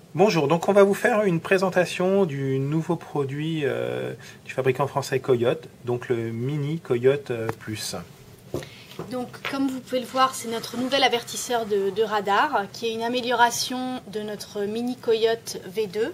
Bonjour, donc on va vous faire une présentation du nouveau produit du fabricant français Coyote, donc le Mini Coyote Plus. Donc, comme vous pouvez le voir, c'est notre nouvel avertisseur de radar qui est une amélioration de notre Mini Coyote V2.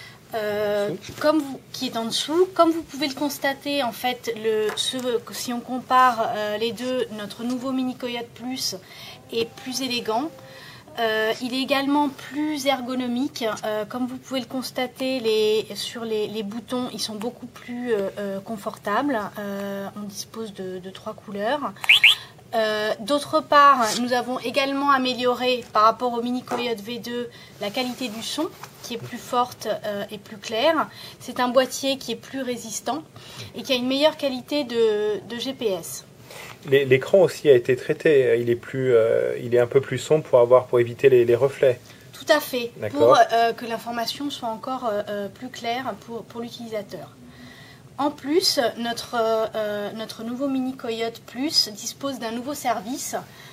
Qui est en dessous. Comme vous pouvez le constater, en fait, si on compare les deux, notre nouveau Mini Coyote Plus est plus élégant. Il est également plus ergonomique. Comme vous pouvez le constater, sur les boutons, ils sont beaucoup plus confortables. On dispose de 3 couleurs. D'autre part, nous avons également amélioré par rapport au Mini Coyote V2 la qualité du son qui est plus forte et plus claire. C'est un boîtier qui est plus résistant et qui a une meilleure qualité de GPS. L'écran aussi a été traité, il est un peu plus sombre pour éviter les reflets. Tout à fait, pour que l'information soit encore plus claire pour l'utilisateur. En plus, notre nouveau Mini Coyote Plus dispose d'un nouveau service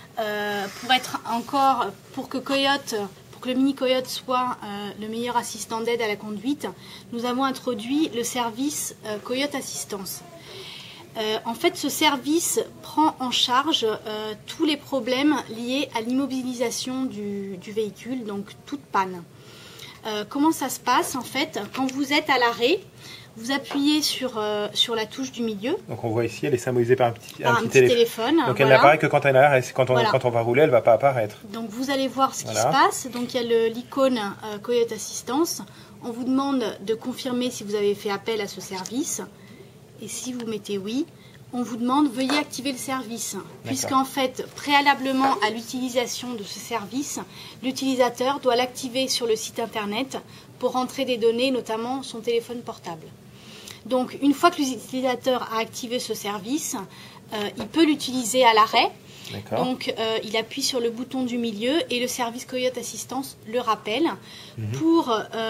pour que le Mini Coyote soit le meilleur assistant d'aide à la conduite. Nous avons introduit le service Coyote Assistance. En fait, ce service prend en charge tous les problèmes liés à l'immobilisation du véhicule, donc toute panne. Comment ça se passe en fait? Quand vous êtes à l'arrêt, vous appuyez sur la touche du milieu. Donc on voit ici, elle est symbolisée par un petit téléphone. Donc elle voilà. n'apparaît que quand elle est à l'arrêt. Quand on va rouler, elle ne va pas apparaître. Donc vous allez voir ce qui se passe. Donc il y a l'icône Coyote Assistance. On vous demande de confirmer si vous avez fait appel à ce service. Et si vous mettez oui, on vous demande veuillez activer le service. Puisqu'en fait, préalablement à l'utilisation de ce service, l'utilisateur doit l'activer sur le site internet pour rentrer des données, notamment son téléphone portable. Donc une fois que l'utilisateur a activé ce service, il peut l'utiliser à l'arrêt. Donc il appuie sur le bouton du milieu et le service Coyote Assistance le rappelle pour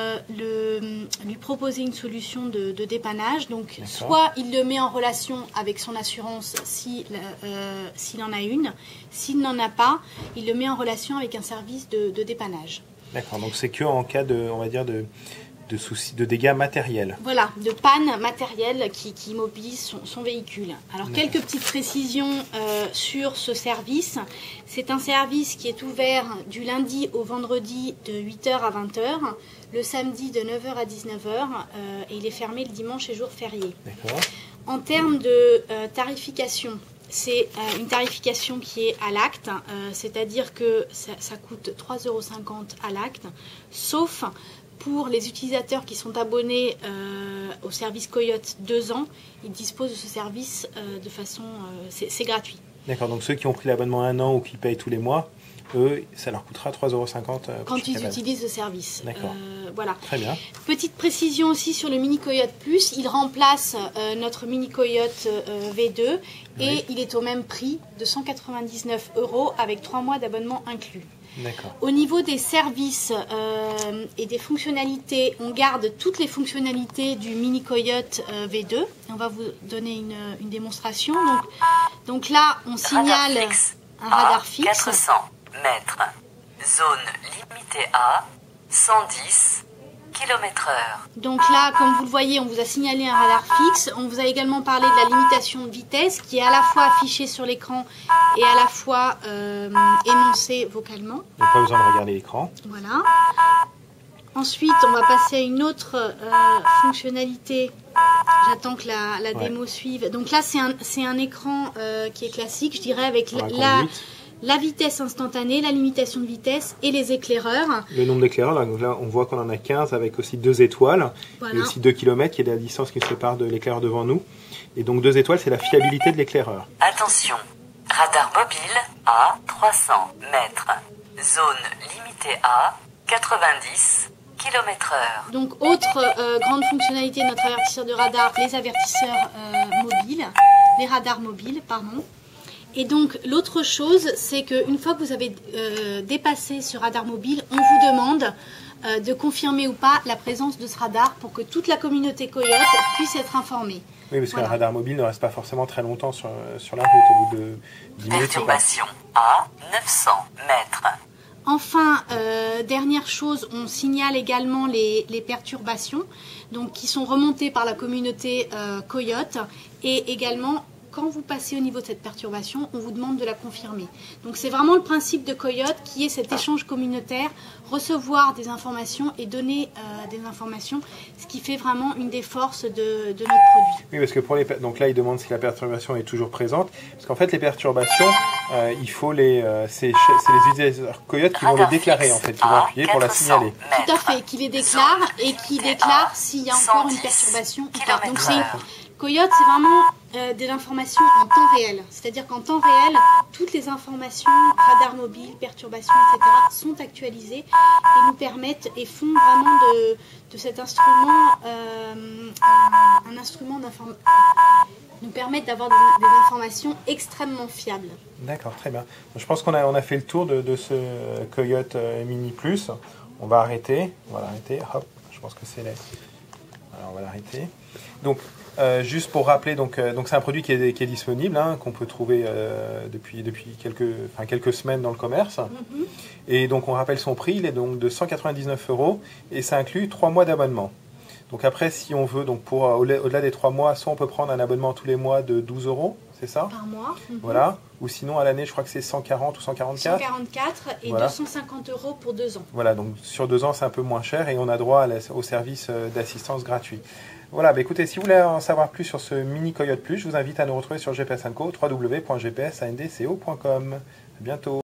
lui proposer une solution de dépannage. Donc soit il le met en relation avec son assurance s'il en a une, s'il n'en a pas, il le met en relation avec un service de dépannage. D'accord, donc c'est que en cas de soucis, de dégâts matériels. Voilà, de panne matérielle qui immobilise son véhicule. Alors, quelques petites précisions sur ce service. C'est un service qui est ouvert du lundi au vendredi de 8h à 20h, le samedi de 9h à 19h et il est fermé le dimanche et jour férié. En termes de tarification, c'est une tarification qui est à l'acte, c'est-à-dire que ça coûte 3,50 € à l'acte, sauf pour les utilisateurs qui sont abonnés au service Coyote 2 ans, ils disposent de ce service de façon... c'est gratuit. D'accord, donc ceux qui ont pris l'abonnement 1 an ou qui payent tous les mois, eux, ça leur coûtera 3,50 € quand ils utilisent le service. D'accord. Voilà. Très bien. Petite précision aussi sur le Mini Coyote Plus, il remplace notre Mini Coyote V2 et il est au même prix de 199 € avec 3 mois d'abonnement inclus. Au niveau des services et des fonctionnalités, on garde toutes les fonctionnalités du Mini Coyote V2. On va vous donner une démonstration. Donc là, on signale un radar fixe. 400 mètres. Zone limitée à 110 km/h. Donc là, comme vous le voyez, on vous a signalé un radar fixe. On vous a également parlé de la limitation de vitesse qui est à la fois affichée sur l'écran et à la fois énoncée vocalement. Donc pas besoin de regarder l'écran. Voilà. Ensuite, on va passer à une autre fonctionnalité. J'attends que la démo suive. Donc là, c'est un écran qui est classique, je dirais, avec la vitesse instantanée, la limitation de vitesse et les éclaireurs. Le nombre d'éclaireurs, là on voit qu'on en a 15 avec aussi 2 étoiles et aussi 2 km qui est la distance qui nous sépare de l'éclaireur devant nous. Et donc 2 étoiles, c'est la fiabilité de l'éclaireur. Attention, radar mobile à 300 mètres. Zone limitée à 90 km/h. Donc autre grande fonctionnalité de notre avertisseur de radar, les avertisseurs mobiles, les radars mobiles, pardon. Et donc l'autre chose, c'est qu'une fois que vous avez dépassé ce radar mobile, on vous demande de confirmer ou pas la présence de ce radar pour que toute la communauté Coyote puisse être informée. Oui, parce qu'un radar mobile ne reste pas forcément très longtemps sur la route, au bout de 10 minutes. Perturbation à 900 mètres. Enfin, dernière chose, on signale également les perturbations donc, qui sont remontées par la communauté Coyote et également quand vous passez au niveau de cette perturbation, on vous demande de la confirmer. Donc c'est vraiment le principe de Coyote qui est cet échange communautaire, recevoir des informations et donner des informations, ce qui fait vraiment une des forces de notre produit. Oui, parce que pour donc là, il demande si la perturbation est toujours présente. Parce qu'en fait, les perturbations, il faut c'est les utilisateurs Coyote qui vont les déclarer, en fait, qui vont appuyer pour la signaler. Tout à fait, qui les déclarent et qui déclarent s'il y a encore une perturbation ou pas. Donc Coyote, c'est vraiment des informations en temps réel. C'est-à-dire qu'en temps réel, toutes les informations, radar mobile, perturbations, etc., sont actualisées et nous permettent et font vraiment de cet instrument un instrument d'information. Nous permettent d'avoir des informations extrêmement fiables. D'accord, très bien. Je pense qu'on a fait le tour de ce Coyote Mini Plus. On va arrêter. On va l'arrêter. Hop, je pense que c'est là. Alors, on va l'arrêter. Donc, juste pour rappeler, donc c'est un produit qui est disponible, hein, qu'on peut trouver depuis quelques semaines dans le commerce. Et donc on rappelle son prix, il est donc de 199 € et ça inclut 3 mois d'abonnement. Donc après, si on veut, donc pour au-delà des 3 mois, soit on peut prendre un abonnement tous les mois de 12 €, c'est ça? Par mois. Voilà. Ou sinon à l'année, je crois que c'est 140 ou 144. 144 et voilà. 250 € pour 2 ans. Voilà, donc sur 2 ans, c'est un peu moins cher et on a droit au service d'assistance gratuit. Voilà, bah écoutez, si vous voulez en savoir plus sur ce mini Coyote Plus, je vous invite à nous retrouver sur GPS & Co, www.gpsandco.com. À bientôt.